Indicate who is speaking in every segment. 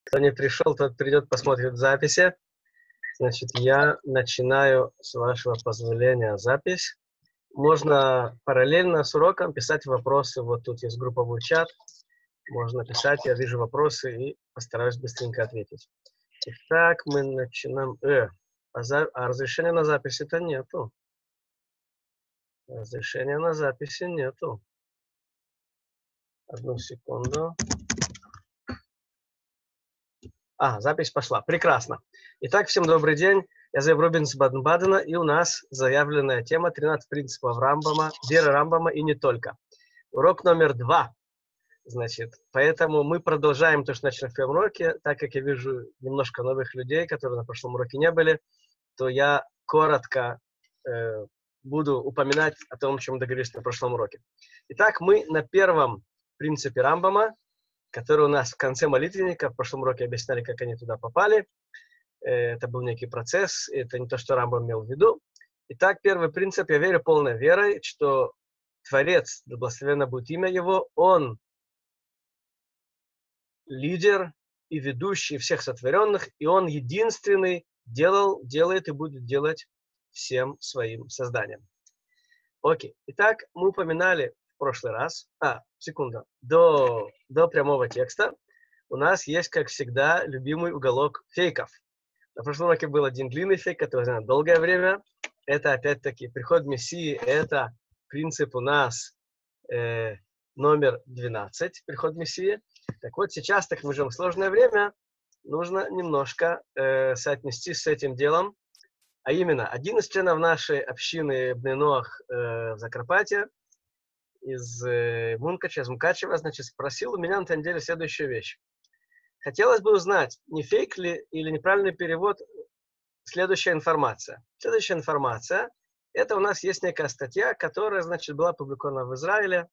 Speaker 1: Кто не пришел, тот придет, посмотрит в записи. Значит, я начинаю, с вашего позволения, запись. Можно параллельно с уроком писать вопросы. Вот тут есть групповой чат. Можно писать, я вижу вопросы и постараюсь быстренько ответить. Итак, мы начинаем. А разрешения на записи-то нету. Разрешения на записи нету. Одну секунду. Запись пошла. Прекрасно. Итак, всем добрый день. Я Зев Рубин с Баден-Бадена, и у нас заявленная тема 13 принципов Рамбама, веры Рамбама и не только. Урок номер 2. Значит, поэтому мы продолжаем то, что начали в первом уроке. Так как я вижу немножко новых людей, которые на прошлом уроке не были, то я коротко буду упоминать о том, о чем договорились на прошлом уроке. Итак, мы на первом принципе Рамбама, который у нас в конце молитвенника, в прошлом уроке объясняли, как они туда попали. Это был некий процесс, это не то, что Рамбам имел в виду. Итак, первый принцип, я верю полной верой, что Творец, да благословенно будет имя Его, Он лидер и ведущий всех сотворенных, и Он единственный делал, делает и будет делать всем своим созданием. Окей. Итак, мы упоминали в прошлый раз, секунду, до прямого текста у нас есть, как всегда, любимый уголок фейков. На прошлом уроке был один длинный фейк, который занят долгое время. Это, опять-таки, приход Мессии, это принцип у нас номер 12, приход Мессии. Так вот, сейчас, так мы живем в сложное время, нужно немножко соотнести с этим делом. А именно, один из членов нашей общины Бней Ноах в Закарпатье, из Мункача, из Мкачева, значит, спросил у меня на этой неделе следующую вещь. Хотелось бы узнать, не фейк ли или неправильный перевод следующая информация. Следующая информация, это у нас есть некая статья, которая, значит, была опубликована в Израиле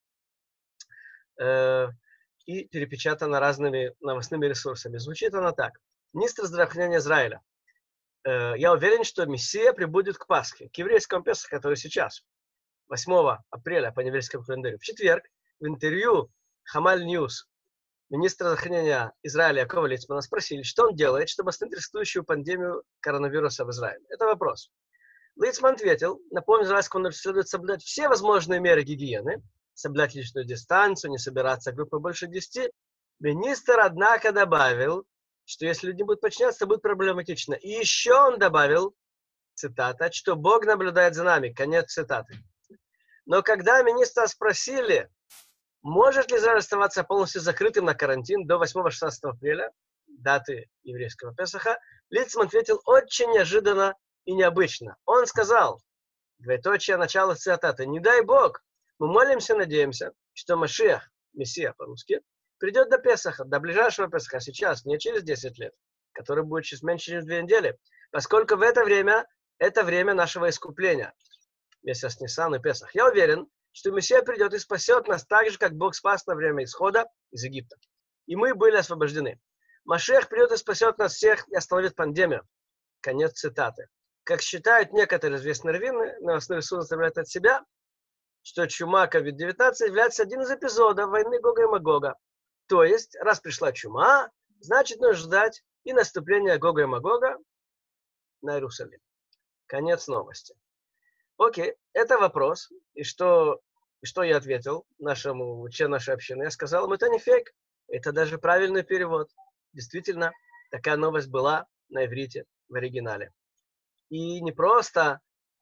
Speaker 1: и перепечатана разными новостными ресурсами. Звучит она так. Министр здравоохранения Израиля. Я уверен, что Мессия прибудет к Пасхе, к еврейскому Песаху, который сейчас, 8 апреля по еврейскому календарю. В четверг в интервью Хамаль Ньюс министра здравоохранения Израиля Якова Лицмана спросили, что он делает, чтобы остановить растущую пандемию коронавируса в Израиле. Это вопрос. Лицман ответил, напомнил израильскому, что следует соблюдать все возможные меры гигиены, соблюдать личную дистанцию, не собираться группой больше 10. Министр, однако, добавил, что если люди не будут подчиняться, то будет проблематично. И еще он добавил, цитата, что Бог наблюдает за нами. Конец цитаты. Но когда министра спросили, может ли Израиль оставаться полностью закрытым на карантин до 8-16 апреля, даты еврейского Песаха, Лицман ответил очень неожиданно и необычно. Он сказал, двоеточие, начало цитаты, не дай Бог, мы молимся, надеемся, что Машиах, Мессия по-русски, придет до Песаха, до ближайшего Песаха, сейчас, не через 10 лет, который будет чуть меньше, чем 2 недели, поскольку в это время нашего искупления, месяц Нисан и Песах. Я уверен, что Мессия придет и спасет нас так же, как Бог спас на время исхода из Египта. И мы были освобождены. Машиах придет и спасет нас всех и остановит пандемию. Конец цитаты. Как считают некоторые известные раввины, новостные ресурсы заставляют от себя, что чума COVID-19 является одним из эпизодов войны Гога и Магога. То есть, раз пришла чума, значит, нужно ждать и наступления Гога и Магога на Иерусалим. Конец новости. Окей, это вопрос. И что я ответил нашему члену нашей общины? Я сказал ему, это не фейк, это даже правильный перевод. Действительно, такая новость была на иврите, в оригинале. И не просто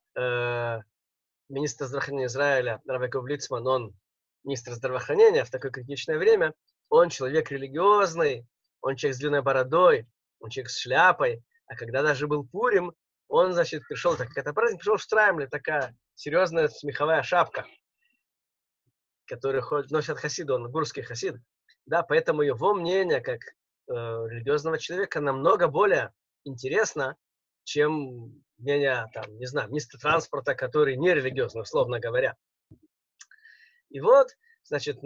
Speaker 1: министр здравоохранения Израиля Рав Яков Лицман, он министр здравоохранения в такое критичное время, он человек религиозный, он человек с длинной бородой, он человек с шляпой, а когда даже был Пурим, он, значит, пришел, так как это праздник, пришел в Штраймле, такая серьезная смеховая шапка, которую носят хасиды, он гурский хасид. Да, поэтому его мнение, как религиозного человека, намного более интересно, чем мнение, там, не знаю, министра транспорта, который не религиозный, условно говоря. И вот, значит,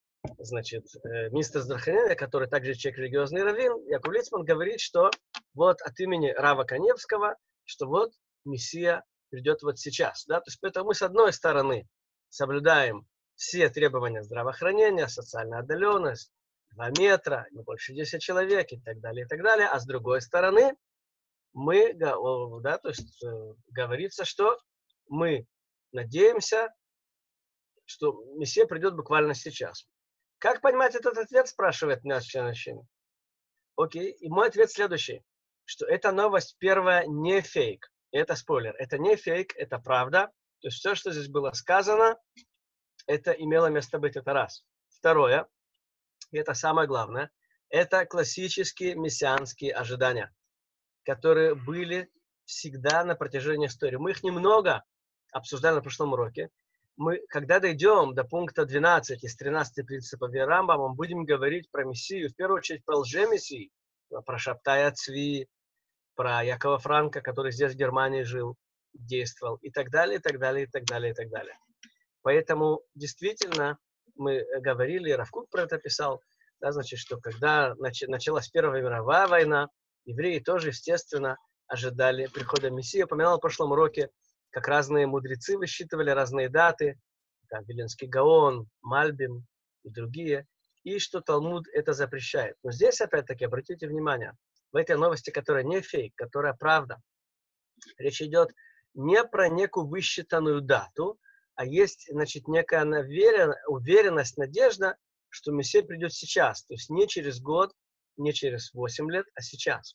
Speaker 1: министр здравоохранения, который также человек религиозный раввин, Яков Лицман говорит, что вот от имени Рава Каневского, что вот Мессия придет вот сейчас. Да? То есть поэтому мы, с одной стороны, соблюдаем все требования здравоохранения, социальная отдаленность, 2 метра, не больше 10 человек и так далее, и так далее. А с другой стороны, мы, да, то есть говорится, что мы надеемся, что Мессия придет буквально сейчас. Как понимать этот ответ, спрашивает наш член. Окей, и мой ответ следующий, что эта новость первая не фейк, это спойлер, это не фейк, это правда, то есть все, что здесь было сказано, это имело место быть, это раз. Второе, и это самое главное, это классические мессианские ожидания, которые были всегда на протяжении истории. Мы их немного обсуждали на прошлом уроке. Мы, когда дойдем до пункта 12 из 13 принципов Рамбама, мы будем говорить про Мессию, в первую очередь про лжемессии, про Шабтая Цви, про Якова Франка, который здесь в Германии жил, действовал, и так далее, и так далее, и так далее, и так далее. Поэтому действительно мы говорили, Рав Кук про это писал, да, значит, что когда началась Первая мировая война, евреи тоже, естественно, ожидали прихода Мессии. Я упоминал в прошлом уроке, как разные мудрецы высчитывали разные даты, там, Виленский Гаон, Мальбим и другие, и что Талмуд это запрещает. Но здесь, опять-таки, обратите внимание, в этой новости, которая не фейк, которая правда, речь идет не про некую высчитанную дату, а есть, значит, некая уверенность, надежда, что Мессия придет сейчас. То есть не через год, не через 8 лет, а сейчас.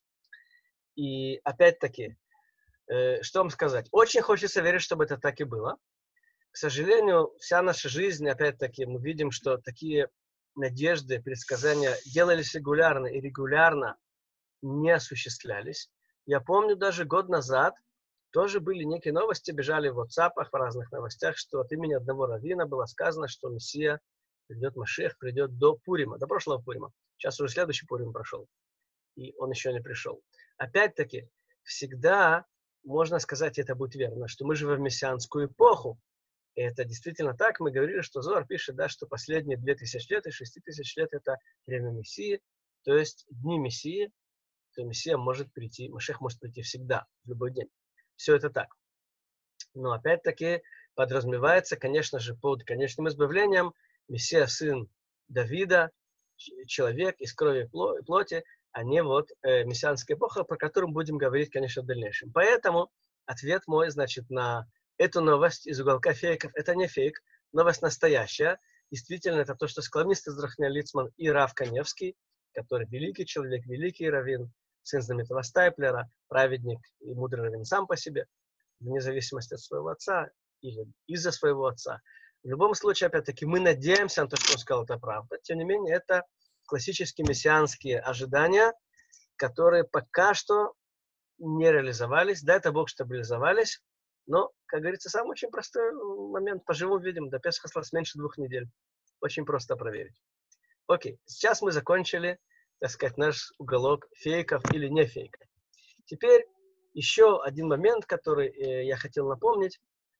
Speaker 1: И опять-таки, что вам сказать? Очень хочется верить, чтобы это так и было. К сожалению, вся наша жизнь, опять-таки, мы видим, что такие надежды, предсказания делались регулярно и регулярно не осуществлялись. Я помню, даже год назад тоже были некие новости, бежали в WhatsApp, в разных новостях, что от имени одного раввина было сказано, что Мессия придет, Машиах придет до Пурима, до прошлого Пурима. Сейчас уже следующий Пурим прошел, и он еще не пришел. Опять-таки, всегда можно сказать, это будет верно, что мы живем в мессианскую эпоху. И это действительно так. Мы говорили, что Зоар пишет, да, что последние 2000 лет и 6000 лет это время Мессии, то есть дни Мессии, то Мессия может прийти, Машиах может прийти всегда, в любой день. Все это так. Но опять-таки подразумевается, конечно же, под конечным избавлением Мессия, сын Давида, человек из крови и плоти, а не вот мессианская эпоха, про которую будем говорить, конечно, в дальнейшем. Поэтому ответ мой, значит, на эту новость из уголка фейков, это не фейк, новость настоящая. Действительно, это то, что сказал мистер Зрахня Лицман и Рав Каневский, который великий человек, великий раввин, сын знаменитого Стайплера, праведник и мудрый раввин сам по себе, вне зависимости от своего отца или из-за своего отца. В любом случае, опять-таки, мы надеемся на то, что он сказал, это правда. Тем не менее, это классические мессианские ожидания, которые пока что не реализовались. Дай это Бог, чтобы реализовались. Но, как говорится, самый очень простой момент. Поживем, видим, до Песха осталось меньше 2 недель. Очень просто проверить. Окей, сейчас мы закончили, так сказать, наш уголок фейков или не фейков. Теперь еще один момент, который я хотел напомнить,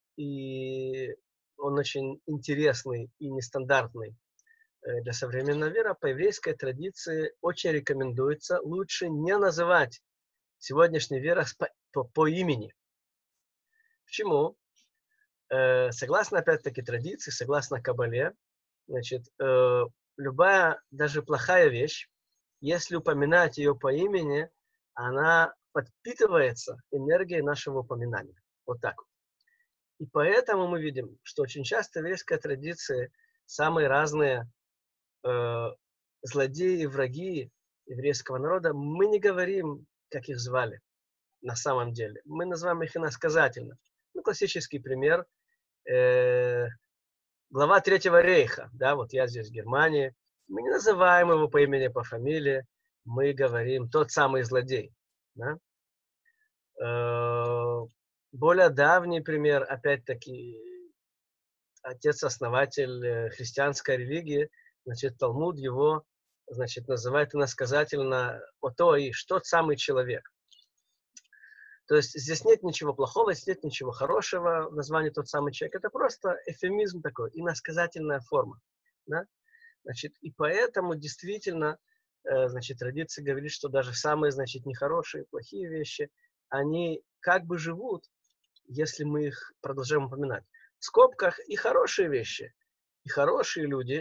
Speaker 1: и он очень интересный и нестандартный для современного мира. По еврейской традиции очень рекомендуется лучше не называть сегодняшний вера по имени. Почему? Согласно, опять-таки, традиции, согласно Кабале, значит, любая, даже плохая вещь, если упоминать ее по имени, она подпитывается энергией нашего упоминания. Вот так вот. И поэтому мы видим, что очень часто в еврейской традиции самые разные злодеи и враги еврейского народа, мы не говорим, как их звали на самом деле. Мы называем их иносказательно. Ну, классический пример. Глава Третьего рейха. Да, вот я здесь в Германии. Мы не называем его по имени, по фамилии. Мы говорим тот самый злодей. Да? Более давний пример, опять-таки, отец-основатель христианской религии, значит, Талмуд его, значит, называет иносказательно «Ото Иш», тот самый человек. То есть здесь нет ничего плохого, здесь нет ничего хорошего в названии «тот самый человек». Это просто эвфемизм такой, иносказательная форма. Да? Значит, и поэтому действительно, значит, традиция говорит, что даже самые, значит, нехорошие, плохие вещи, они как бы живут, если мы их продолжаем упоминать. В скобках и хорошие вещи, и хорошие люди,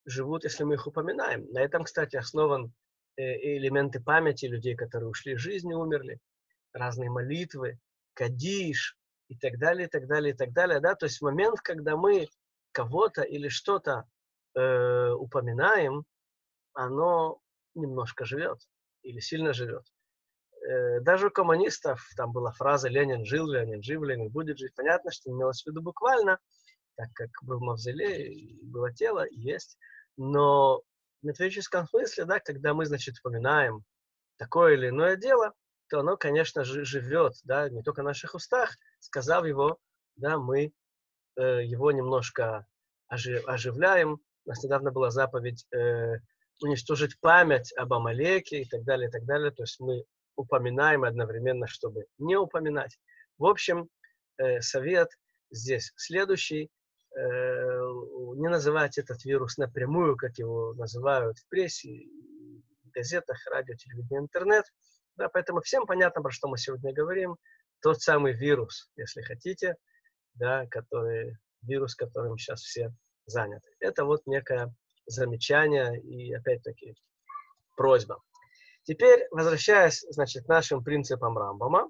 Speaker 1: живут, если мы их упоминаем. На этом, кстати, основан элементы памяти людей, которые ушли из жизни, умерли, разные молитвы, кадиш и так далее, и так далее, и так далее. Да? То есть момент, когда мы кого-то или что-то упоминаем, оно немножко живет или сильно живет. Даже у коммунистов там была фраза «Ленин жил, Ленин жив, Ленин будет жить». Понятно, что имелось в виду буквально, так как был мавзолей, было тело, есть. Но в метафизическом смысле, да, когда мы, значит, вспоминаем такое или иное дело, то оно, конечно же, живет, да, не только в наших устах. Сказав его, да, мы его немножко оживляем. У нас недавно была заповедь уничтожить память об Амалеке и так далее, и так далее. То есть мы упоминаем одновременно, чтобы не упоминать. В общем, совет здесь следующий. Не называть этот вирус напрямую, как его называют в прессе, в газетах, радио, телевидении, интернет. Да, поэтому всем понятно, про что мы сегодня говорим. Тот самый вирус, если хотите, да, вирус, которым сейчас все заняты. Это вот некое замечание и, опять-таки, просьба. Теперь, возвращаясь, значит, к нашим принципам Рамбама,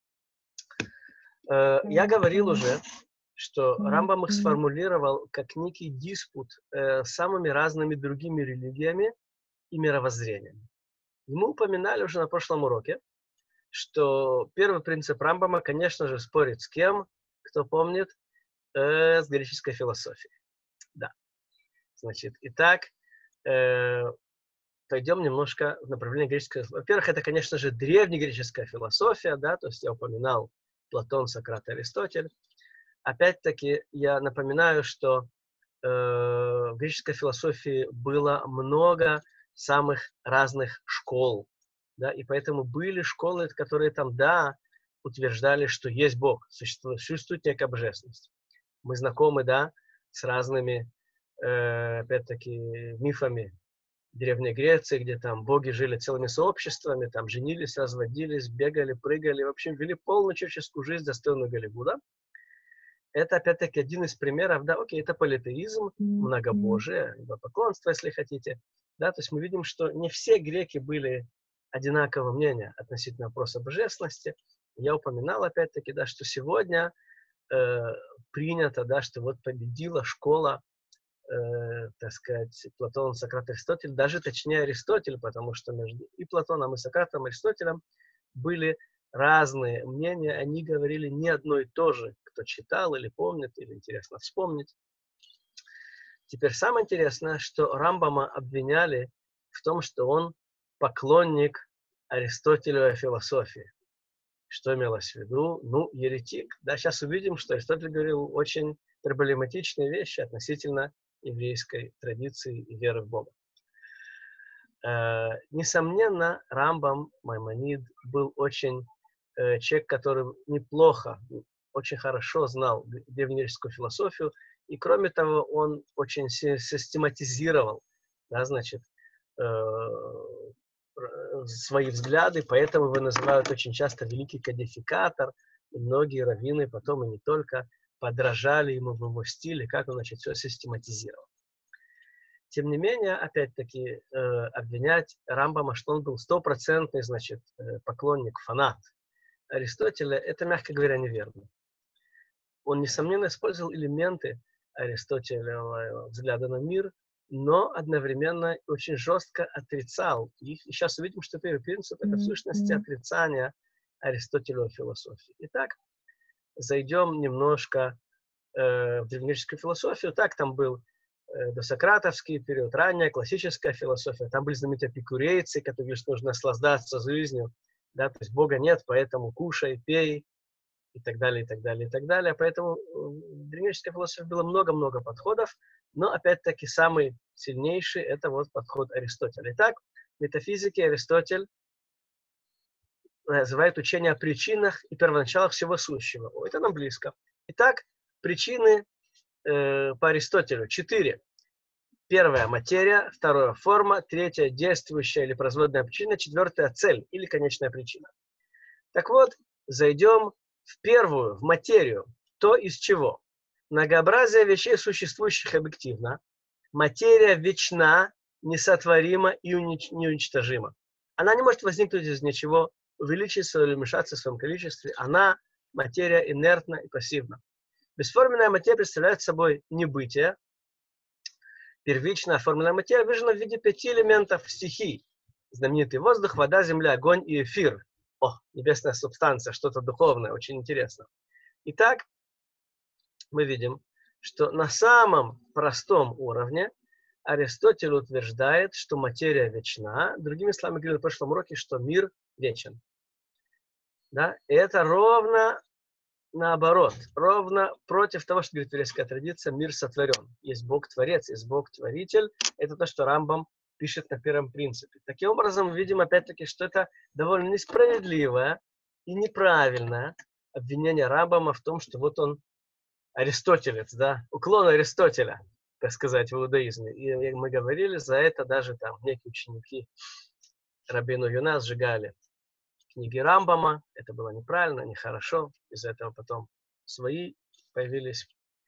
Speaker 1: я говорил уже, что Рамбам их сформулировал как некий диспут с самыми разными другими религиями и мировоззрениями. Мы упоминали уже на прошлом уроке, что первый принцип Рамбама, конечно же, спорит с кем, кто помнит, с греческой философией. Да. Значит, итак, пойдем немножко в направлении греческой. Во-первых, это, конечно же, древнегреческая философия, да, то есть я упоминал Платон, Сократ, Аристотель. Опять-таки, я напоминаю, что в греческой философии было много самых разных школ, да, и поэтому были школы, которые там, да, утверждали, что есть Бог, существует некая божественность. Мы знакомы, да, с разными, опять-таки, мифами Древней Греции, где там боги жили целыми сообществами, там женились, разводились, бегали, прыгали, в общем, вели полную человеческую жизнь, достойную Голливуда. Это, опять-таки, один из примеров, да, окей, это политеизм, многобожие, поклонство, если хотите. Да, то есть мы видим, что не все греки были одинакового мнения относительно вопроса божественности. Я упоминал, опять-таки, да, что сегодня принято, да, что вот победила школа, так сказать, Платон, Сократ, Аристотель, даже точнее Аристотель, потому что между и Платоном, и Сократом, и Аристотелем были разные мнения, они говорили не одно и то же, кто читал или помнит, или интересно вспомнить. Теперь самое интересное, что Рамбама обвиняли в том, что он поклонник аристотелевой философии. Что имелось в виду? Ну, еретик. Да, сейчас увидим, что Аристотель говорил очень проблематичные вещи относительно еврейской традиции и веры в Бога. Несомненно, Рамбам, Маймонид, был очень человек, который неплохо, очень хорошо знал древнегреческую философию, и кроме того, он очень систематизировал, да, значит, свои взгляды, поэтому его называют очень часто великий кодификатор, и многие раввины потом и не только подражали ему в его стиле, как он, значит, все систематизировал. Тем не менее, опять-таки, обвинять Рамбама, что он был стопроцентный, значит, поклонник, фанат Аристотеля, это, мягко говоря, неверно. Он, несомненно, использовал элементы Аристотелевого взгляда на мир, но одновременно очень жестко отрицал их. И сейчас увидим, что первый принцип – это в сущности отрицание Аристотелевой философии. Итак, зайдем немножко в древнегреческую философию. Так, там был досократовский период, ранняя классическая философия. Там были знаменитые эпикурейцы, которые говорят, что нужно наслаждаться жизнью. Да, то есть Бога нет, поэтому кушай, пей, и так далее, и так далее, и так далее. Поэтому в древнегреческой философии было много-много подходов, но, опять-таки, самый сильнейший – это вот подход Аристотеля. Итак, в метафизике Аристотель называет учение о причинах и первоначалах всего сущего. О, это нам близко. Итак, причины по Аристотелю 4. Первая – материя, вторая – форма, третья – действующая или производная причина, четвертая – цель или конечная причина. Так вот, зайдем в первую, в материю. То из чего? Многообразие вещей, существующих объективно, Материя вечна, несотворима и неуничтожима. Она не может возникнуть из ничего, увеличиться или уменьшаться в своем количестве. Она, материя, инертна и пассивна. Бесформенная материя представляет собой небытие. Первичная оформленная материя выражена в виде 5 элементов стихий. Знаменитый воздух, вода, земля, огонь и эфир. О, небесная субстанция, что-то духовное, очень интересно. Итак, мы видим, что на самом простом уровне Аристотель утверждает, что материя вечна. Другими словами, говорили в прошлом уроке, что мир вечен. Да? И это ровно наоборот, ровно против того, что говорит еврейская традиция, мир сотворен. Есть Бог-творец, есть Бог-творитель. Это то, что Рамбам пишет на первом принципе. Таким образом, мы видим опять-таки, что это довольно несправедливое и неправильное обвинение Рамбама в том, что вот он аристотелец, да, уклон Аристотеля, так сказать, в иудаизме. И мы говорили, за это даже там некие ученики Рабейну Йона сжигали книги Рамбама. Это было неправильно, нехорошо. Из-за этого потом свои появились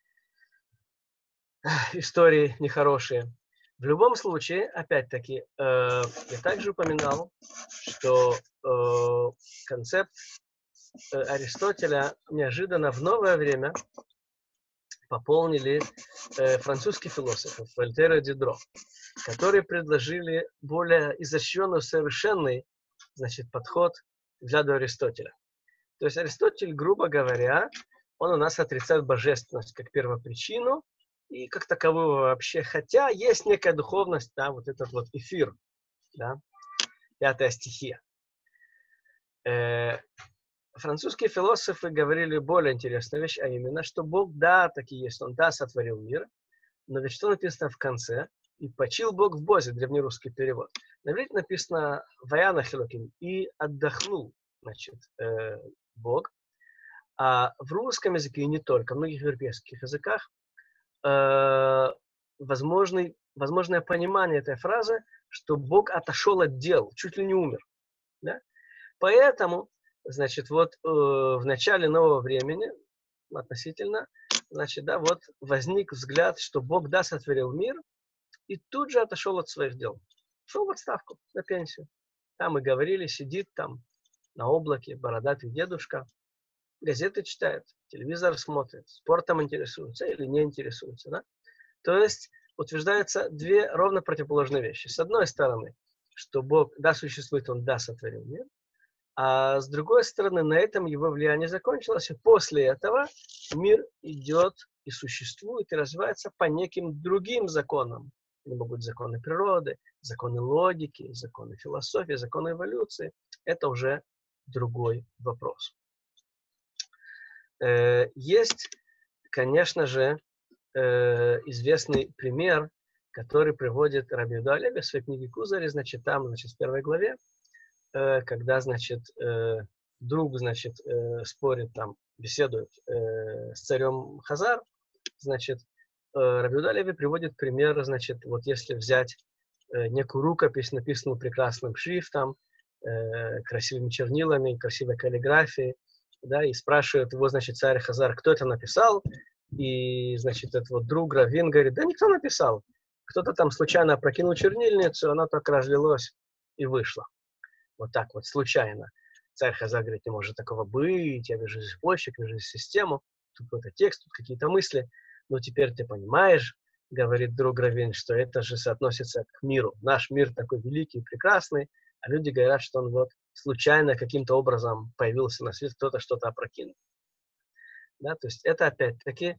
Speaker 1: истории нехорошие. В любом случае, опять-таки, я также упоминал, что концепт Аристотеля неожиданно в новое время пополнили французские философы Вольтер и Дидро, которые предложили более изощренный, совершенный, значит, подход к взгляду Аристотеля. То есть Аристотель, грубо говоря, он у нас отрицает божественность как первопричину и как таковую вообще, хотя есть некая духовность, да, вот этот вот эфир, да, 5-я стихия. Французские философы говорили более интересную вещь, а именно, что Бог, да, таки есть, Он, да, сотворил мир, но ведь что написано в конце? «И почил Бог в Бозе», древнерусский перевод. На иврите написано «Ваянах Элоким» и «отдохнул», значит, Бог. А в русском языке, и не только, в многих европейских языках, возможное понимание этой фразы, что Бог отошел от дел, чуть ли не умер. Да? Поэтому, значит, вот в начале нового времени, относительно, значит, да, вот возник взгляд, что Бог, да, сотворил мир, и тут же отошел от своих дел. Шел в отставку, на пенсию. Там мы говорили, сидит там на облаке бородатый дедушка, газеты читает, телевизор смотрит, спортом интересуется или не интересуется. Да? То есть утверждаются две ровно противоположные вещи. С одной стороны, что Бог, да, существует, Он, да, сотворил мир, а с другой стороны, на этом его влияние закончилось, и после этого мир идет и существует, и развивается по неким другим законам. Это могут быть законы природы, законы логики, законы философии, законы эволюции. Это уже другой вопрос. Есть, конечно же, известный пример, который приводит Раби Йеhuda Алеви в своей книге Кузари, значит, там, значит, в 1 главе, когда, значит, друг, значит, спорит там, беседует с царем Хазар, значит, Раби Йеhuda Алеви приводит пример, значит, вот если взять некую рукопись, написанную прекрасным шрифтом, красивыми чернилами, красивой каллиграфией, да, и спрашивает его, значит, царь Хазар, кто это написал, и, значит, этот вот друг Равин говорит, да никто написал, кто-то там случайно опрокинул чернильницу, она так разлилось и вышло. Вот так вот, случайно. Царь Хазар говорит, не может такого быть, я вижу здесь почек, вижу здесь систему, тут какой-то текст, тут какие-то мысли, но теперь ты понимаешь, говорит друг Равин, что это же соотносится к миру. Наш мир такой великий и прекрасный, а люди говорят, что он вот случайно каким-то образом появился на свет, кто-то что-то опрокинул. Да, то есть это опять-таки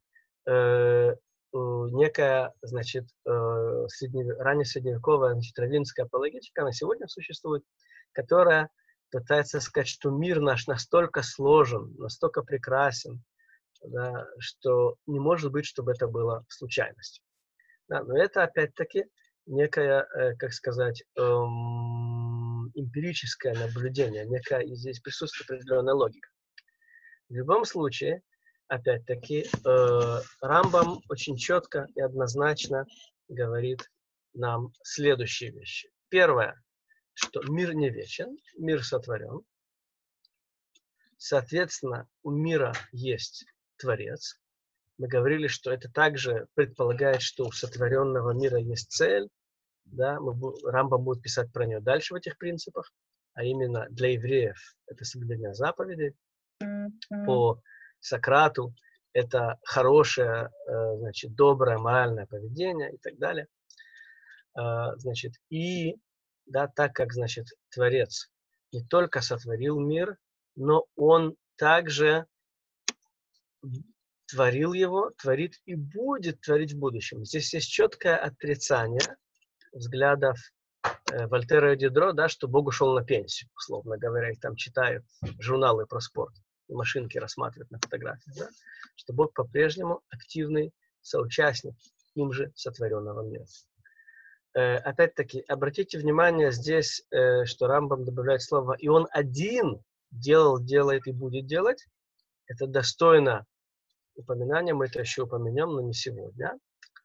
Speaker 1: некая, значит, раннесредневековая, значит, раввинская апологетика, она сегодня существует, которая пытается сказать, что мир наш настолько сложен, настолько прекрасен, да, что не может быть, чтобы это было случайностью. Да, но это опять-таки некое, как сказать, эмпирическое наблюдение, некая здесь присутствует определенная логика. В любом случае, опять-таки, Рамбам очень четко и однозначно говорит нам следующие вещи. Первое, что мир не вечен, мир сотворен. Соответственно, у мира есть Творец. Мы говорили, что это также предполагает, что у сотворенного мира есть цель. Да? Рамбам будет писать про нее дальше в этих принципах. А именно для евреев это соблюдение заповедей. По Сократу это хорошее, значит, доброе, моральное поведение и так далее. Значит, и да, так как, значит, Творец не только сотворил мир, но он также творил его, творит и будет творить в будущем. Здесь есть четкое отрицание взглядов Вольтера и Дидро, да, что Бог ушел на пенсию, условно говоря, и там читают журналы про спорт, и машинки рассматривают на фотографиях, да, что Бог по-прежнему активный соучастник им же сотворенного мира. Опять-таки, обратите внимание здесь, что Рамбам добавляет слово «и он один делал, делает и будет делать». Это достойно упоминания, мы это еще упомянем, но не сегодня.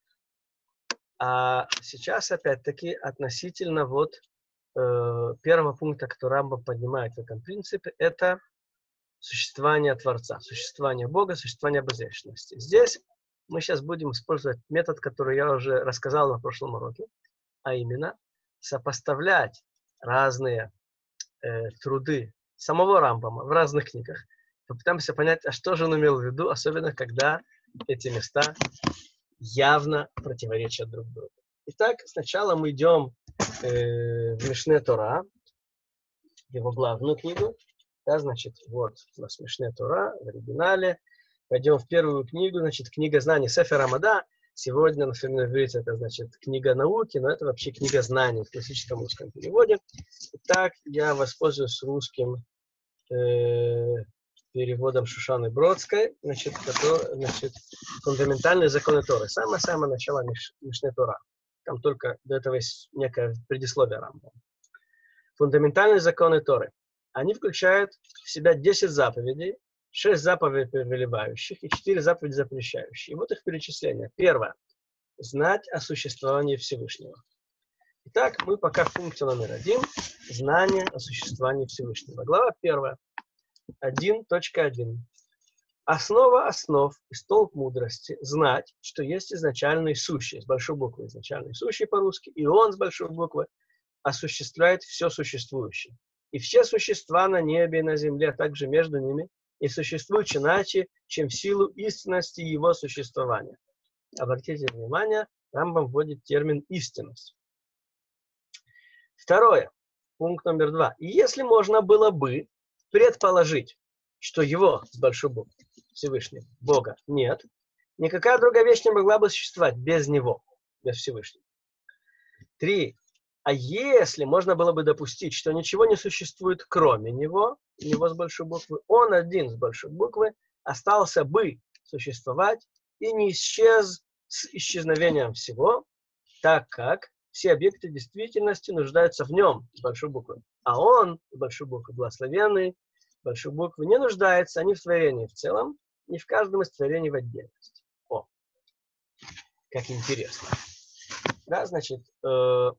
Speaker 1: А сейчас, опять-таки, относительно вот первого пункта, который Рамбам поднимает в этом принципе, это существование Творца, существование Бога, существование божественности. Здесь мы сейчас будем использовать метод, который я уже рассказал на прошлом уроке, а именно сопоставлять разные труды самого Рамбама в разных книгах. Попытаемся понять, а что же он имел в виду, особенно когда эти места явно противоречат друг другу. Итак, сначала мы идем в Мишне Тора, его главную книгу. Да, значит, вот у нас Мишне Тора в оригинале. Пойдем в первую книгу, значит, книга знаний Сефер Амада. Сегодня на иврите это значит книга науки, но это вообще книга знаний в классическом русском переводе. Итак, я воспользуюсь русским переводом Шушаны Бродской, значит, фундаментальные законы Торы. Самое-самое начало Мишне Тора. Там только до этого есть некое предисловие Рамбама. Фундаментальные законы Торы. Они включают в себя 10 заповедей, 6 заповедей повелевающих и 4 заповеди запрещающие. И вот их перечисление. Первое. Знать о существовании Всевышнего. Итак, мы пока в пункте номер 1. Знание о существовании Всевышнего. Глава 1. 1.1. Основа основ и столб мудрости – знать, что есть изначальный сущий, с большой буквы изначальный сущий по-русски, и он с большой буквы осуществляет все существующее. И все существа на небе и на земле, а также между ними, и существуют иначе, чем в силу истинности его существования. Обратите внимание, Рамбам вводит термин «истинность». Второе, пункт номер 2. И если можно было бы предположить, что его, с большой буквы, Всевышнего, Бога, нет, никакая другая вещь не могла бы существовать без него, без Всевышнего. 3. А если можно было бы допустить, что ничего не существует кроме него с большой буквы, он один с большой буквы остался бы существовать и не исчез с исчезновением всего, так как все объекты действительности нуждаются в нем с большой буквы. А он с большой буквы благословенный, с большой буквы не нуждается ни в творении в целом, ни в каждом из творений в отдельности. О, как интересно. Да, значит, в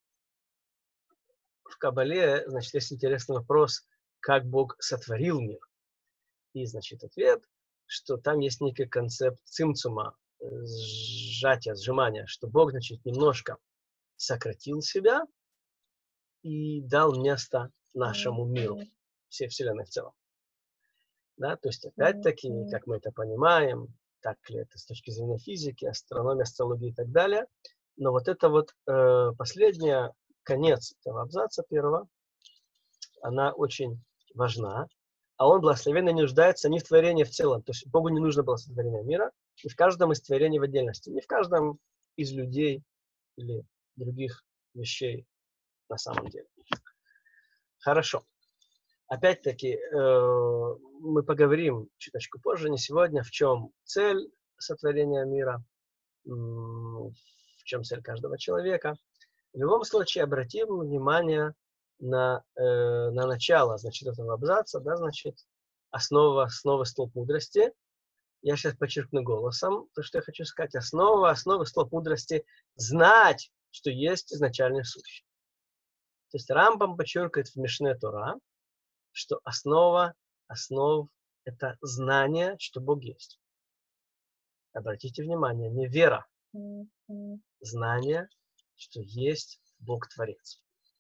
Speaker 1: Кабале, значит, есть интересный вопрос, как Бог сотворил мир. И, значит, ответ, что там есть некий концепт цимцума, сжатия, сжимания, что Бог, значит, немножко сократил себя и дал место нашему миру, всей Вселенной в целом. Да, то есть, опять-таки, как мы это понимаем, так ли это с точки зрения физики, астрономии, астрологии и так далее, но вот это вот последняя, конец этого абзаца первого, она очень важна, а он благословенно не нуждается ни в творении в целом, то есть Богу не нужно было сотворение мира, и в каждом из творений в отдельности, не в каждом из людей или других вещей на самом деле. Хорошо. Опять-таки, мы поговорим чуточку позже, не сегодня, в чем цель сотворения мира, в чем цель каждого человека. В любом случае, обратим внимание на начало, значит, этого абзаца, да, значит, основа столб мудрости. Я сейчас подчеркну голосом то, что я хочу сказать. Основа столб мудрости – знать, что есть изначальный сущий. То есть Рамбам подчеркивает в Мишне Тора, что основа основ – это знание, что Бог есть. Обратите внимание, не вера. Знание, что есть Бог-творец.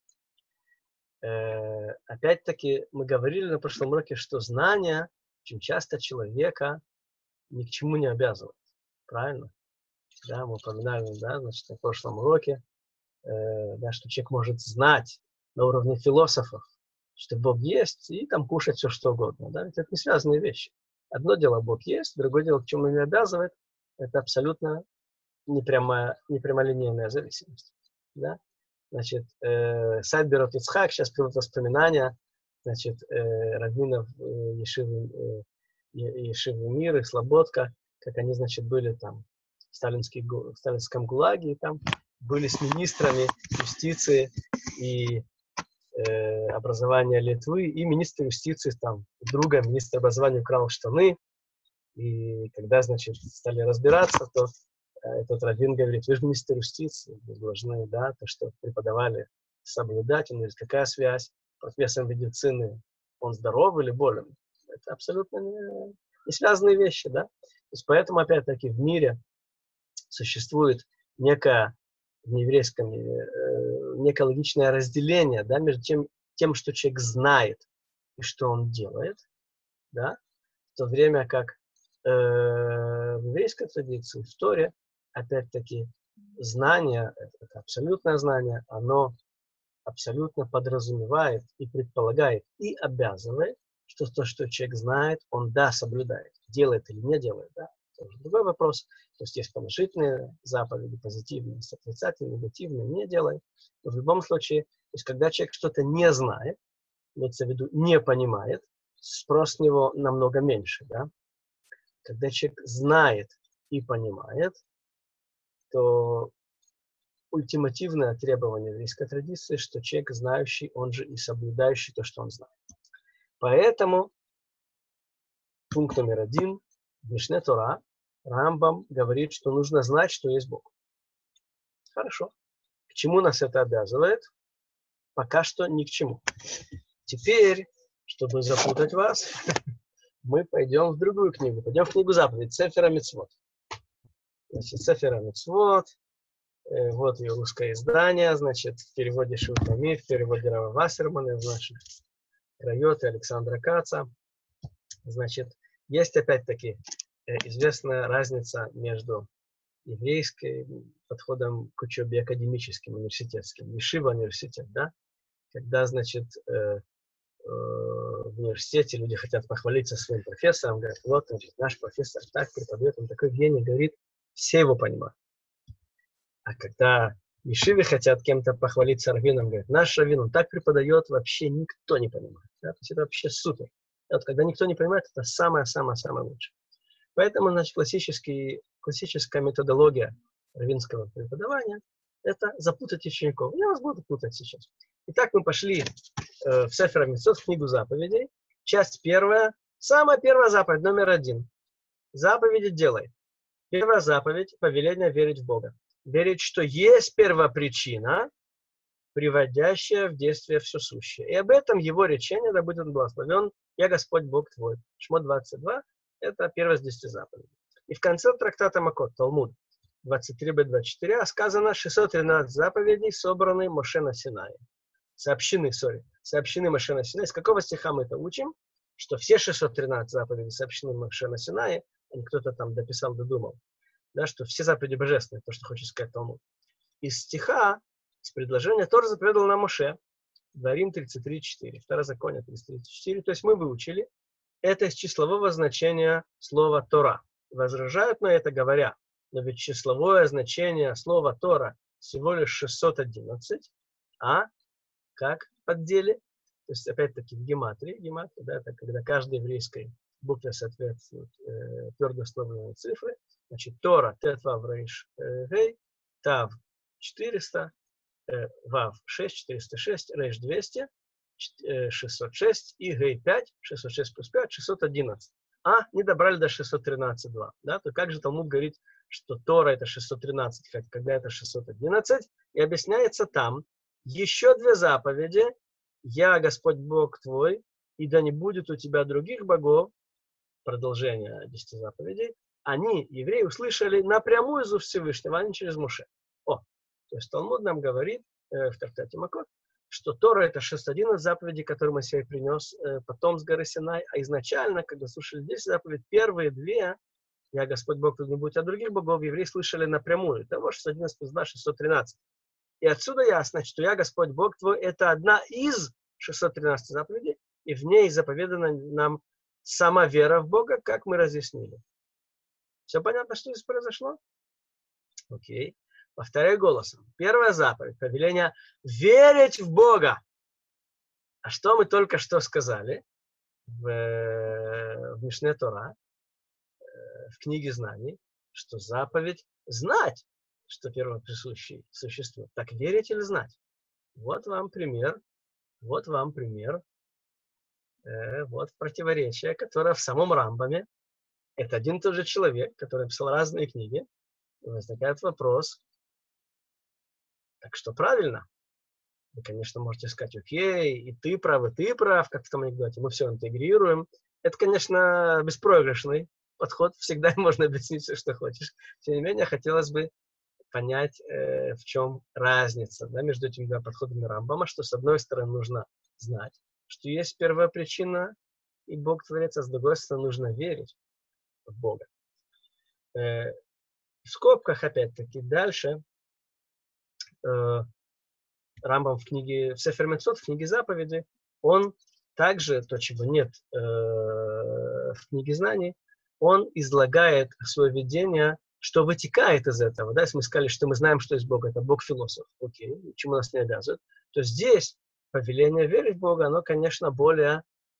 Speaker 1: Опять-таки, мы говорили на прошлом уроке, что знание очень часто человека ни к чему не обязывает. Правильно? Да, мы упоминали, да, значит, на прошлом уроке, да, что человек может знать на уровне философов, что Бог есть, и там кушать все, что угодно. Да? Это не связанные вещи. Одно дело Бог есть, другое дело, к чему он не обязывает, это абсолютно непрямолинейная зависимость. Да? Значит, Сайд Берот Ицхак, сейчас приводит воспоминания, значит, раввинов Ешивы Мир и Слободка, как они, значит, были там в сталинском ГУЛАГе, и там были с министрами юстиции и образования Литвы, и министр юстиции, там, друга министра образования украл штаны, и когда, значит, стали разбираться, то этот раввин говорит: вы же министр юстиции, вы должны, да, то, что преподавали, соблюдать. Он говорит: какая связь? Профессор медицины, он здоров или болен? Это абсолютно не связанные вещи, да? То есть поэтому, опять-таки, в мире существует некое, в нееврейском мире, некое логичное разделение, да, между тем, что человек знает и что он делает, да, в то время как в еврейской традиции, в Торе, опять-таки, знание, это абсолютное знание, оно абсолютно подразумевает и предполагает и обязывает, что то, что человек знает, он, да, соблюдает. Делает или не делает, да. Это уже другой вопрос. То есть есть положительные заповеди, позитивные, отрицательные, негативные, не делай. Но в любом случае, то есть когда человек что-то не знает, имеется в виду не понимает, спрос с него намного меньше, да. Когда человек знает и понимает, то ультимативное требование еврейской традиции, что человек знающий, он же и соблюдающий то, что он знает. Поэтому пункт номер 1 в Мишне Тора Рамбам говорит, что нужно знать, что есть Бог. Хорошо. К чему нас это обязывает? Пока что ни к чему. Теперь, чтобы запутать вас, мы пойдем в другую книгу. Пойдем в книгу заповедей, Сефер ха-Мицвот. Значит, Сефер ха-Мицвот. Вот ее русское издание, значит, в переводе Шутами, в переводе Рава Вассермана, в наших Райот и Александра Каца. Значит, есть опять-таки известная разница между еврейским подходом к учебе академическим, университетским, Ешива университет, да, когда, значит, в университете люди хотят похвалиться своим профессором, говорят: вот, значит, наш профессор так преподает, он такой гений, говорит, все его понимают. А когда в Ешиве хотят кем-то похвалиться раввином, говорят: наш раввин, он так преподает, вообще никто не понимает. Да? То есть это вообще супер. И вот когда никто не понимает, это самое-самое-самое лучшее. Поэтому, значит, классическая методология раввинского преподавания – это запутать учеников. Я вас буду путать сейчас. Итак, мы пошли в Сефер ха-Мицвот, в книгу заповедей. Часть первая. Самая первая заповедь, номер 1. Заповеди делай. Первая заповедь – повеление верить в Бога. Верить, что есть первопричина, приводящая в действие все сущее. И об этом его речение, да будет он благословен: «Я Господь Бог твой». Шмот 22 – это первая из 10 заповедей. И в конце трактата Макот, Талмуд 23b-24, сказано 613 заповедей, собранные Моше на Синае. Сообщены Моше на Синае. С какого стиха мы это учим? Что все 613 заповедей сообщены Моше на Синае, а не кто-то там дописал, додумал. Да, что все заповеди божественные, то, что хочет сказать Талмуд. Из стиха, с предложения Тора заповедал нам Моше, Дворим 33.4, Второзаконие 33.4, то есть мы выучили, это из числового значения слова Тора. Возражают на это, говоря: но ведь числовое значение слова Тора всего лишь 611, а как в подделе? То есть, опять-таки, в гематрии, да, это когда каждой еврейской букве соответствуют твердо установленные цифры. Значит, Тора, Тет, Вав, Рейш, Гей, Тав 400, Вав 6, 406, Рейш 200, 606 и Гей 5, 606 плюс 5, 611. А не добрали до 613.2. Да? То как же Талмуд говорит, что Тора это 613, когда это 611? И объясняется там еще 2 заповеди. «Я Господь Бог твой, и да не будет у тебя других богов», продолжение 10 заповедей, они, евреи, услышали напрямую из уст Всевышнего, а не через Моше. То есть Талмуд нам говорит в трактате Макот, что Тора — это 611 заповедей, которые Моисей принес потом с горы Синай, а изначально, когда слушали 10 заповедей, первые две, «Я Господь Бог, тут не будет, а других богов», евреи слышали напрямую. Того 611 плюс 2, 613. И отсюда ясно, что «Я Господь Бог твой» — это одна из 613 заповедей, и в ней заповедана нам сама вера в Бога, как мы разъяснили. Все понятно, что здесь произошло? Окей. Повторяю голосом. Первая заповедь, повеление верить в Бога. А что мы только что сказали в Мишне Тора, в книге знаний, что заповедь знать, что первоприсущий существует. Так верить или знать? Вот вам пример. Вот вам пример. Вот противоречие, которое в самом Рамбаме. Это один и тот же человек, который написал разные книги. И возникает вопрос, так что правильно? Вы, конечно, можете сказать, окей, и ты прав, как в том анекдоте, мы все интегрируем. Это, конечно, беспроигрышный подход, всегда можно объяснить все, что хочешь. Тем не менее, хотелось бы понять, в чем разница, да, между этими двумя подходами Рамбама, что с одной стороны нужно знать, что есть первая причина, и Бог творец, а с другой стороны нужно верить в Бога. В скобках, опять-таки, дальше Рамбам в Сефер Мицвот, в книге заповеди, он также, то, чего нет в книге знаний, он излагает свое видение, что вытекает из этого. Да? Если мы сказали, что мы знаем, что есть Бог, это Бог-философ, окей, чему нас не обязывает, то здесь повеление верить в Бога, оно, конечно, более,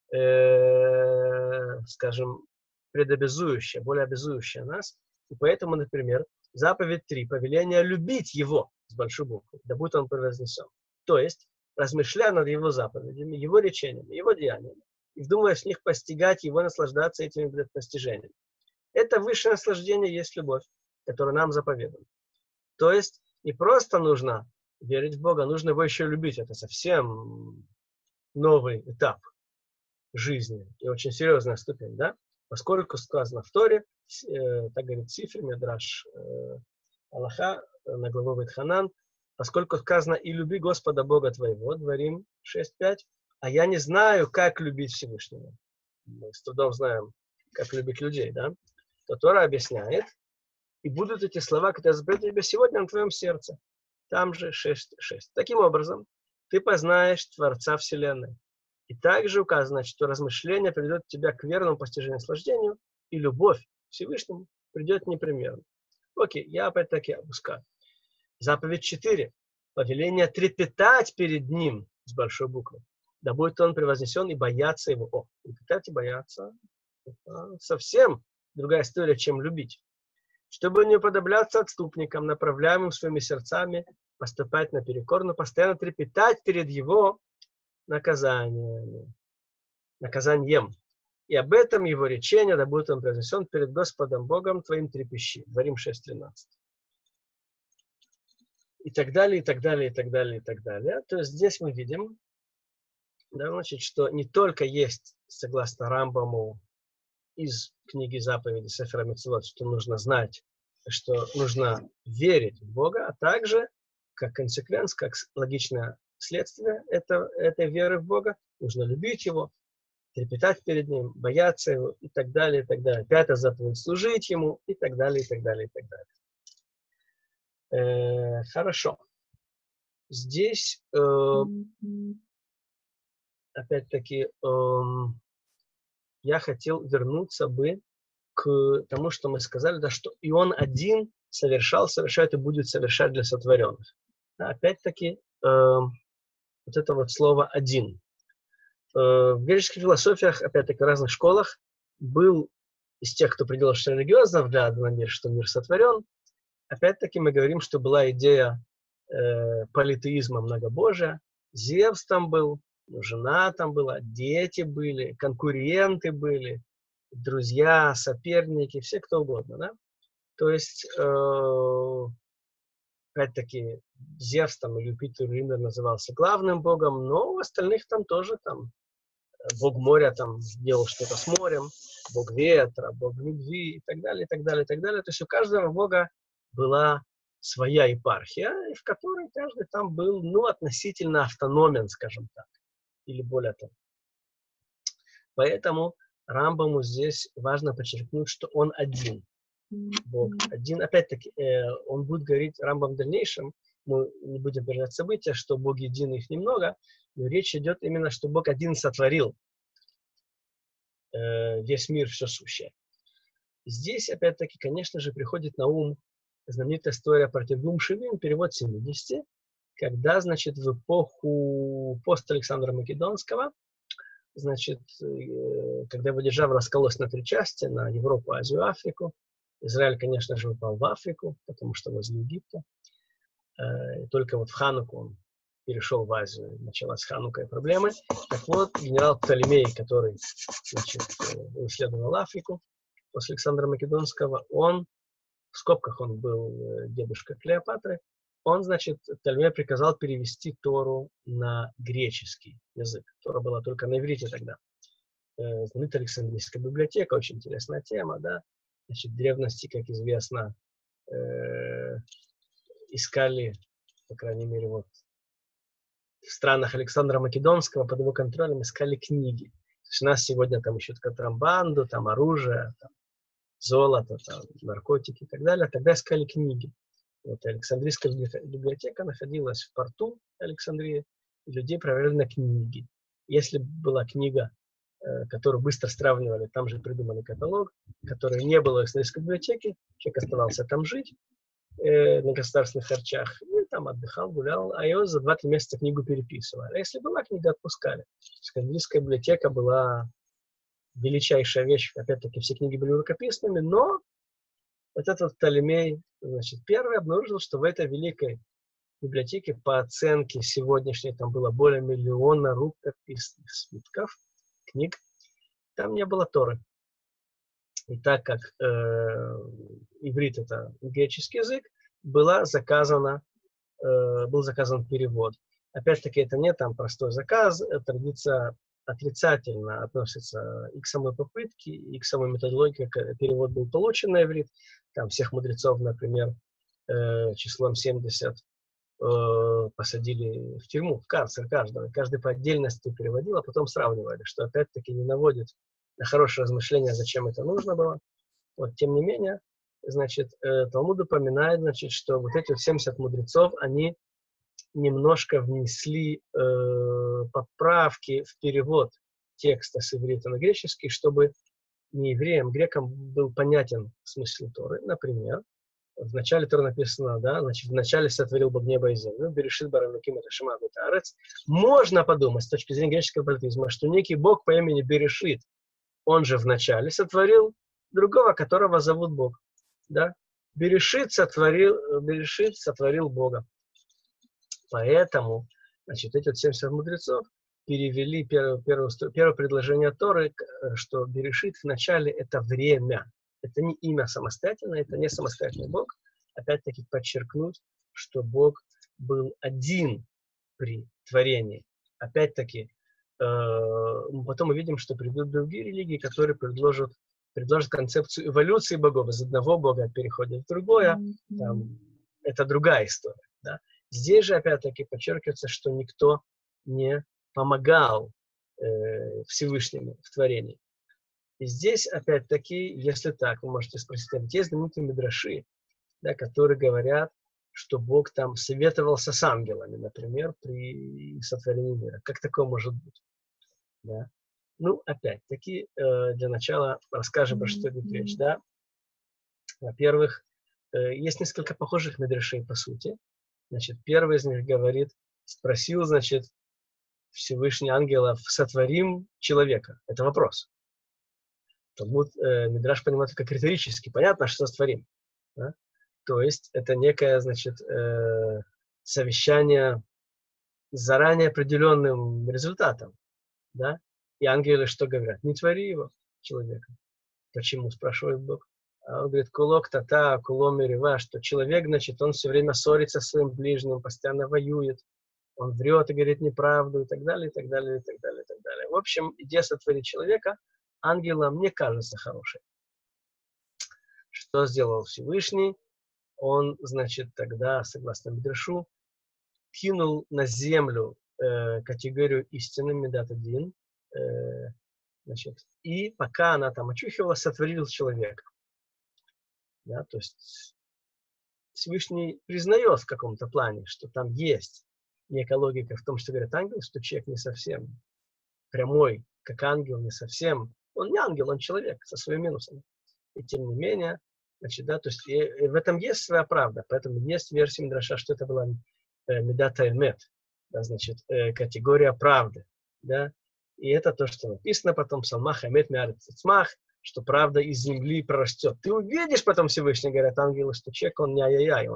Speaker 1: скажем, предобязующее, более обязующее нас. И поэтому, например, заповедь 3, повеление любить Его с большой буквы, да будет Он превознесен. То есть, размышляя над Его заповедями, Его речениями, Его деяниями, и вдумываясь в них, постигать Его, наслаждаться этими достижениями. Это высшее наслаждение есть любовь, которая нам заповедана. То есть, не просто нужно верить в Бога, нужно Его еще любить. Это совсем новый этап жизни и очень серьезная ступень, да? Поскольку сказано в Торе, так говорит Сифр, Медраш Аллаха, на главу Вайтханан, поскольку сказано «И люби Господа Бога твоего», Дворим 6.5, а я не знаю, как любить Всевышнего. Мы с трудом знаем, как любить людей, да? То Тора объясняет, и будут эти слова, которые запретят тебе сегодня на твоем сердце. Там же 6.6. Таким образом, ты познаешь Творца Вселенной. И также указано, что размышление приведет тебя к верному постижению наслаждению, и любовь к Всевышнему придет непременно. Окей, я опять-таки опускаю. Заповедь 4. Повеление трепетать перед Ним с большой буквы. Да будет Он превознесен и бояться Его. Трепетать и бояться – это совсем другая история, чем любить. Чтобы не уподобляться отступникам, направляемым своими сердцами, поступать наперекор, но постоянно трепетать перед Его наказанием. И об этом Его речение, да будет Он произнесен перед Господом Богом твоим трепещи. Дворим 6.13. И так далее, и так далее, и так далее, и так далее. То есть здесь мы видим, да, значит, что не только есть, согласно Рамбаму, из книги заповеди Сефера Мицвот, что нужно знать, что нужно верить в Бога, а также, как консеквенс, как логичное следствие этой веры в Бога, нужно любить Его, трепетать перед Ним, бояться Его и так далее, и так далее. Пятая заповедь — служить Ему и так далее, и так далее, и так далее. Хорошо. Здесь, опять-таки, я хотел вернуться бы к тому, что мы сказали, да, что и Он один совершает и будет совершать для сотворенных. Да, опять-таки, вот это вот слово «один». В греческих философиях, опять-таки, в разных школах был из тех, кто придерживался религиозно взгляда на мир, что мир сотворен. Опять-таки мы говорим, что была идея политеизма, многобожия. Зевс там был, жена там была, дети были, конкуренты были, друзья, соперники, все кто угодно, да? То есть, опять-таки, Зевс там или Юпитер Ример назывался главным богом, но у остальных там тоже там Бог моря там делал что-то с морем, Бог ветра, Бог любви и так далее, и так далее, и так далее. То есть у каждого бога была своя епархия, в которой каждый там был, ну, относительно автономен, скажем так, или более того. Поэтому Рамбаму здесь важно подчеркнуть, что он один. Бог один. Опять-таки, он будет говорить Рамбам в дальнейшем, мы не будем переживать события, что Бог един, их немного, но речь идет именно, что Бог один сотворил весь мир, все сущее. Здесь, опять-таки, конечно же, приходит на ум знаменитая история про Тергум Шивим, перевод 70, когда, значит, в эпоху пост Александра Македонского, значит, когда его держава раскололась на 3 части, на Европу, Азию, Африку, Израиль, конечно же, упал в Африку, потому что возле Египта. И только вот в Хануку он перешел в Азию, началась Ханука и проблемы. Так вот, генерал Птолемей, который, значит, исследовал Африку после Александра Македонского, он, в скобках он был дедушка Клеопатры, он, значит, Птолемей приказал перевести Тору на греческий язык. Тора была только на иврите тогда. Знаменитая Александрийская библиотека, очень интересная тема, да. Значит, в древности, как известно, искали, по крайней мере, вот в странах Александра Македонского под его контролем искали книги. То есть у нас сегодня там ищут контрабанду, там оружие, там золото, там наркотики и так далее. Тогда искали книги. Вот Александрийская библиотека находилась в порту Александрии, и людей проверяли на книги. Если была книга, которую быстро сравнивали, там же придумали каталог, который не было в Александрийской библиотеке, человек оставался там жить, на государственных харчах, и там отдыхал, гулял, а его за 2-3 месяца книгу переписывали. А если была книга, отпускали. Александрийская библиотека была величайшая вещь. Опять-таки, все книги были рукописными, но вот этот Птолемей, значит, первый обнаружил, что в этой великой библиотеке, по оценке сегодняшней, там было более 1 миллиона рукописных свитков, книг, там не было Торы. И так как иврит — это греческий язык, был заказан перевод. Опять-таки, это не там простой заказ, традиция отрицательно относится и к самой попытке, и к самой методологии, как перевод был получен на иврит. Там всех мудрецов, например, числом 70 посадили в тюрьму, в карцер каждого. Каждый по отдельности переводил, а потом сравнивали, что опять-таки не наводит на хорошее размышление, зачем это нужно было. Вот, тем не менее, значит, Талмуд упоминает, значит, что вот эти 70 мудрецов, они немножко внесли поправки в перевод текста с иврита на греческий, чтобы не евреям, грекам был понятен смысл Торы. Например, в начале Торы написано, да, значит, в начале сотворил Бог небо и землю, Берешит bara Elokim et ha-Shemayim v'et haaretz. Можно подумать с точки зрения греческого политизма, что некий Бог по имени Берешит, он же в начале сотворил другого, которого зовут Бог. Да? Берешит сотворил Бога. Поэтому, значит, эти 70 мудрецов перевели первое предложение Торы, что Берешит в начале — это время. Это не имя самостоятельное, это не самостоятельный Бог. Опять-таки подчеркнуть, что Бог был один при творении. Опять-таки, потом мы видим, что придут другие религии, которые предложат концепцию эволюции богов. Из одного бога переходят в другое. Там, это другая история. Да? Здесь же, опять-таки, подчеркивается, что никто не помогал Всевышнему в творении. И здесь, опять-таки, если так, вы можете спросить, а где знаменитые мидраши, да, которые говорят, что Бог там советовался с ангелами, например, при сотворении мира. Как такое может быть? Да? Ну, опять-таки, для начала расскажем, про что идет речь. Да? Во-первых, есть несколько похожих мидрашей, по сути. Значит, первый из них говорит, спросил, значит, Всевышний ангелов, сотворим человека. Это вопрос. Талмуд мидраш понимает как риторически. Понятно, что сотворим. Да? То есть это некое, значит, совещание с заранее определенным результатом. Да? И ангелы что говорят? Не твори его, человека. Почему, спрашивает Бог. А он говорит, кулок тата, кулом мерева, что человек, значит, он все время ссорится со своим ближним, постоянно воюет, он врет и говорит неправду, и так далее, и так далее, и так далее, и так далее. В общем, идея сотворить человека ангелом не кажется хорошей. Что сделал Всевышний? Он, значит, тогда, согласно Мидрашу, кинул на землю категорию истины, Медат один, значит, и пока она там очухивалась, сотворил человека. Да, то есть Всевышний признает в каком-то плане, что там есть некая логика в том, что говорит ангел, что человек не совсем прямой, как ангел, не совсем. Он не ангел, он человек со своими минусами. И тем не менее, значит, да, то есть и в этом есть своя правда. Поэтому есть версия Мидраша, что это была медата эмет, да, значит, категория правды. Да? И это то, что написано потом в Псалмах эмет меарец цмах, что правда из земли прорастет. Ты увидишь потом Всевышний, говорят ангелы, что человек, он не ай-яй-яй,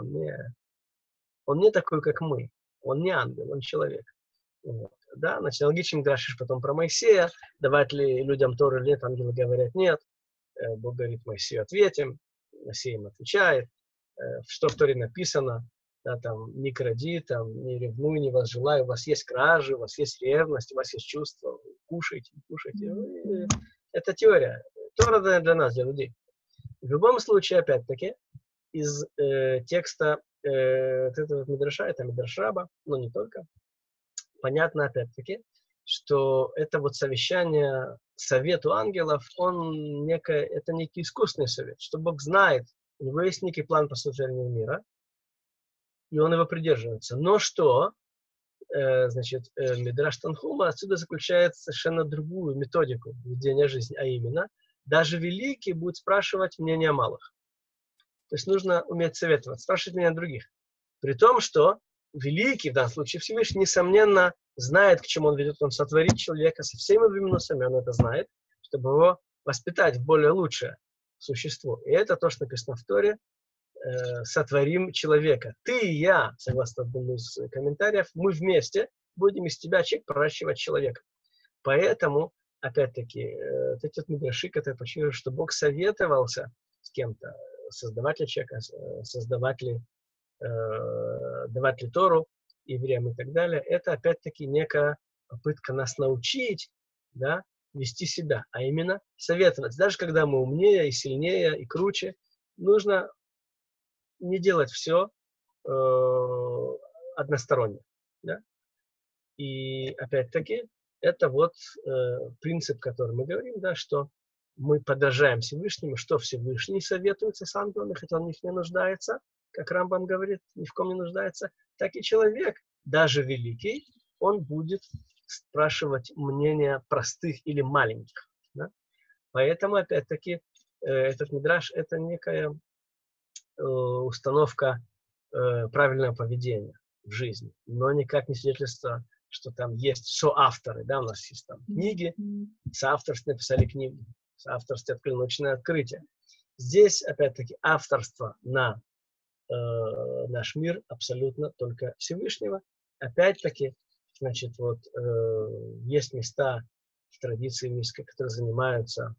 Speaker 1: он не такой, как мы. Он не ангел, он человек. Вот. Да, значит, логично говоришь потом про Моисея, давать ли людям Тору или нет, ангелы говорят нет. Бог говорит, Моисею ответим, Моисей им отвечает, что в Торе написано, да, там, не кради, там, не ревнуй, не возжелай, у вас есть кражи, у вас есть ревность, у вас есть чувства, кушайте, кушайте. Это теория. Тора для нас, для людей. В любом случае, опять-таки, из текста этого Мидраша, это Мидраш Раба, но не только, понятно, опять-таки, что это вот совещание, совет у ангелов, это некий искусственный совет, что Бог знает, у него есть некий план по сотворению мира, и он его придерживается. Но что, значит, Мидраш Танхума отсюда заключает совершенно другую методику ведения жизни, а именно, даже великий будет спрашивать мнение малых. То есть нужно уметь советовать, спрашивать мнение других. При том, что великий, в данном случае Всевышний, несомненно, знает, к чему он ведет. Он сотворит человека со всеми его минусами, он это знает, чтобы его воспитать в более лучшее существо. И это то, что написано в Торе, сотворим человека. Ты и я, согласно одному из комментариев, мы вместе будем из тебя проращивать человека. Поэтому, опять-таки, эти мидраши, которые подчеркивают, что Бог советовался с кем-то, создавать ли человека, создавать ли, давать ли Тору евреям и так далее, это опять-таки некая попытка нас научить, да, вести себя, а именно советовать. Даже когда мы умнее и сильнее и круче, нужно не делать все односторонне. Да? И опять-таки это вот принцип, который мы говорим, да, что мы подражаем Всевышнему, что Всевышний советуется с ангелами, хотя он в них не нуждается, как Рамбам говорит, ни в ком не нуждается, так и человек, даже великий, он будет спрашивать мнение простых или маленьких. Да? Поэтому, опять-таки, этот мидраш – это некая установка правильного поведения в жизни, но никак не свидетельство, что там есть соавторы, да, у нас есть там книги, соавторство написали книги, соавторство открыли научное открытие. Здесь, опять-таки, авторство на наш мир абсолютно только Всевышнего. Опять-таки, значит, вот есть места в традиции мистской, которые занимаются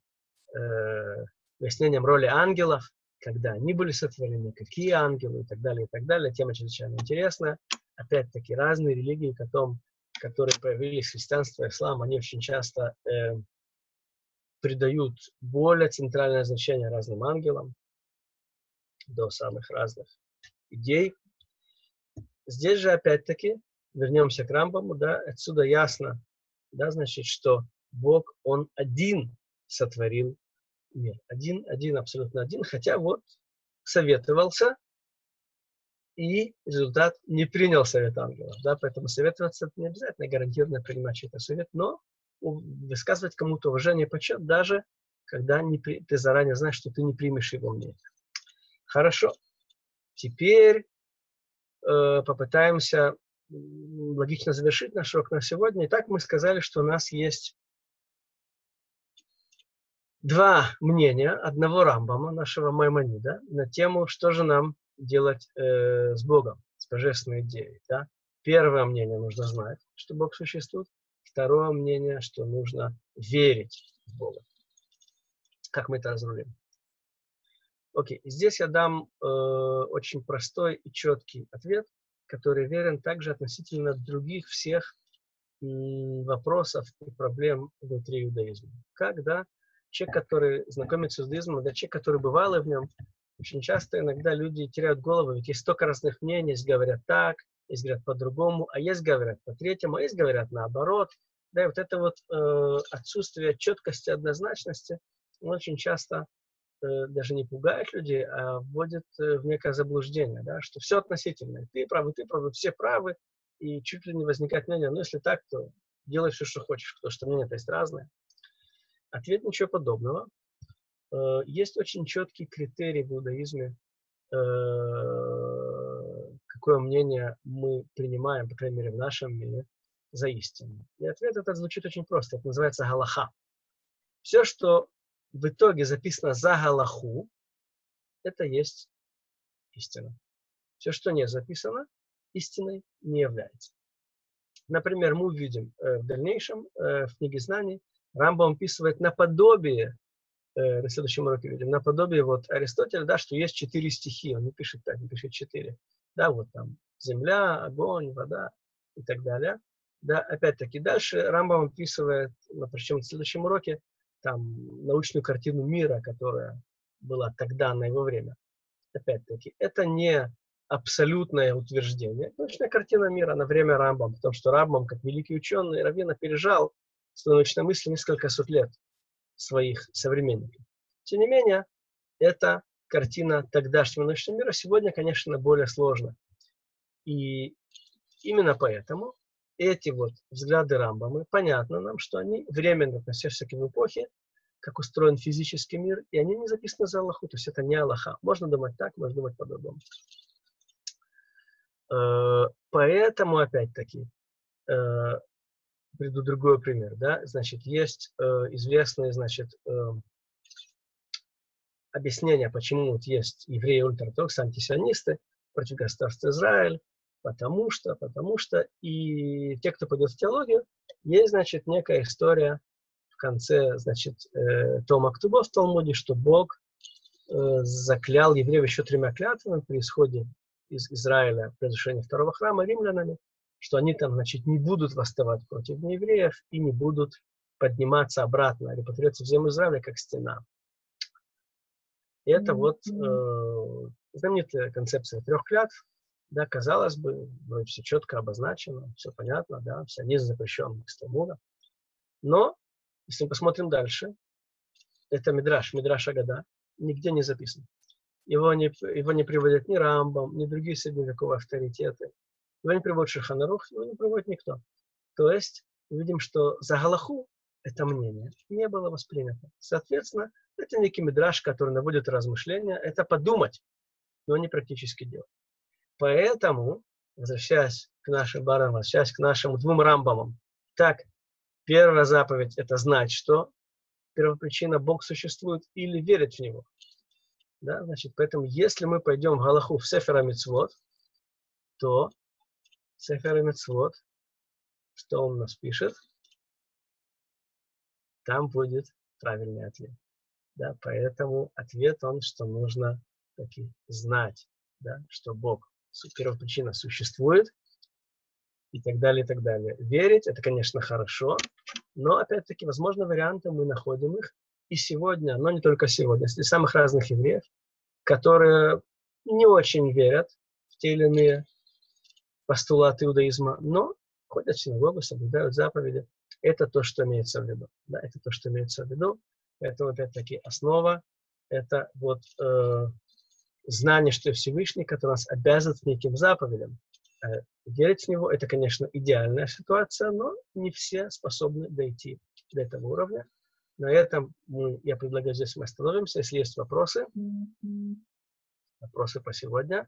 Speaker 1: выяснением роли ангелов, когда они были сотворены, какие ангелы и так далее, и так далее. Тема чрезвычайно интересная. Опять-таки, разные религии, которые появились, христианство, ислам, они очень часто придают более центральное значение разным ангелам, до самых разных идей. Здесь же, опять-таки, вернемся к Рамбаму, да, отсюда ясно, да, значит, что Бог, Он один сотворил мир. Один, абсолютно один, хотя вот советовался, и результат не принял совет ангелов. Да, поэтому советоваться это не обязательно гарантированно принимать чей-то совет, но высказывать кому-то уважение и почет, даже когда ты заранее знаешь, что ты не примешь его мнение. Хорошо. Теперь попытаемся логично завершить наш урок на сегодня. Итак, мы сказали, что у нас есть два мнения одного Рамбама, нашего Маймонида, на тему, что же нам делать с Богом, с божественной идеей. Да? Первое мнение нужно знать, что Бог существует. Второе мнение, что нужно верить в Бога. Как мы это разрулим? Окей, здесь я дам очень простой и четкий ответ, который верен также относительно других всех вопросов и проблем внутри иудаизма. Когда человек, который знакомится с иудаизмом, да, человек, который бывал в нем, очень часто иногда люди теряют голову, ведь есть столько разных мнений, есть говорят так, есть говорят по-другому, а есть говорят по-третьему, а есть говорят наоборот. Да, и вот это вот отсутствие четкости, однозначности, он очень часто даже не пугает людей, а вводит в некое заблуждение, да, что все относительно. Ты правы, все правы, и чуть ли не возникает мнение, ну, если так, то делай все, что хочешь, потому что мнения есть разные. Ответ ничего подобного. Есть очень четкий критерий в иудаизме, какое мнение мы принимаем, по крайней мере, в нашем мире, за истину. И ответ этот звучит очень просто. Это называется галаха. Все, что в итоге записано за галаху, это есть истина. Все, что не записано, истиной не является. Например, мы увидим в дальнейшем в книге знаний, Рамбам описывает наподобие, на следующем уроке видим, наподобие вот Аристотеля, да, что есть 4 стихии. Он не пишет так, не пишет 4. Да, вот там земля, огонь, вода и так далее. Да, опять-таки, дальше Рамбам описывает, причем в следующем уроке, там научную картину мира, которая была тогда, на его время. Опять-таки, это не абсолютное утверждение. Научная картина мира на время Рамбама, потому что Рамбам, как великий ученый, раввин, опережал свою научную мысль несколько сот лет своих современников. Тем не менее, это картина тогдашнего научного мира сегодня, конечно, более сложна. И именно поэтому эти вот взгляды Рамбама, понятно нам, что они временно относятся к эпохе, как устроен физический мир, и они не записаны за Аллаху, то есть это не Аллаха. Можно думать так, можно думать по-другому. Поэтому, опять-таки, приведу другой пример, да, значит, есть известные, значит, объяснения, почему вот есть евреи ультраортодоксы, антисионисты против государства Израиль, потому что, и те, кто пойдет в теологию, есть, значит, некая история в конце, значит, Тома Ктубов в Талмуде, что Бог заклял евреев еще 3 клятвами при исходе из Израиля при разрушении второго храма римлянами, что они там, значит, не будут восставать против неевреев и не будут подниматься обратно, репатриироваться в землю Израиля, как стена. И это вот знаменитая концепция 3 клятв. Да, казалось бы, вроде все четко обозначено, все понятно, да, все не запрещен из Талмуда. Но, если мы посмотрим дальше, это Мидраш Агада, нигде не записан. Его не приводят ни Рамбам, ни другие средневековые авторитеты. Его не приводит Шульхан Арух, его не приводит никто. То есть, мы видим, что за галаху это мнение не было воспринято. Соответственно, это некий мидраш, который наводит размышления, это подумать, но не практически делать. Поэтому, возвращаясь к нашим барам, возвращаясь к нашим 2 Рамбамам, так, первая заповедь – это знать, что первопричина Бог существует или верить в Него. Да, значит, поэтому, если мы пойдем в галаху в Сефер ха-Мицвот, то Сефер ха-Мицвот, что он нас пишет, там будет правильный ответ. Да, поэтому ответ он, что нужно таки знать, да, что Бог, первопричина существует, и так далее, и так далее. Верить, это, конечно, хорошо, но, опять-таки, возможно, варианты, мы находим их и сегодня, но не только сегодня, среди самых разных евреев, которые не очень верят в те или иные постулаты иудаизма, но ходят в синагогу, соблюдают заповеди. Это то, что имеется в виду. Да, это то, что имеется в виду. Поэтому, опять-таки, основа – это вот знание, что Всевышний, который нас обязывает к неким заповедям. Верить в него – это, конечно, идеальная ситуация, но не все способны дойти до этого уровня. На этом я предлагаю, здесь мы остановимся. Если есть вопросы по сегодня.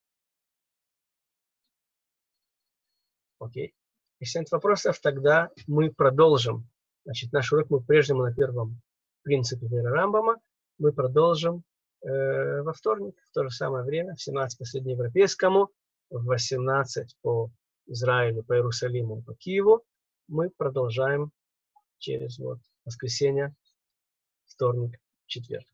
Speaker 1: Окей. Если нет вопросов, тогда мы продолжим. Значит, наш урок мы прежнему на первом принципе веры Рамбама. Мы продолжим во вторник, в то же самое время, в 17 по среднеевропейскому, в 18 по Израилю, по Иерусалиму, по Киеву. Мы продолжаем через воскресенье, вторник, четверг.